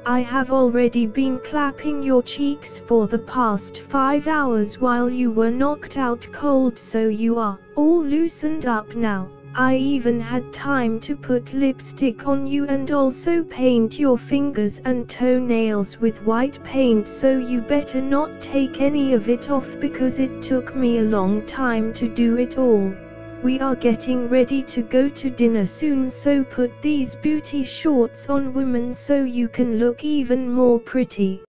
I have already been clapping your cheeks for the past 5 hours while you were knocked out cold, so you are all loosened up now. I even had time to put lipstick on you and also paint your fingers and toenails with white paint, so you better not take any of it off because it took me a long time to do it all. We are getting ready to go to dinner soon, so put these booty shorts on, woman, so you can look even more pretty.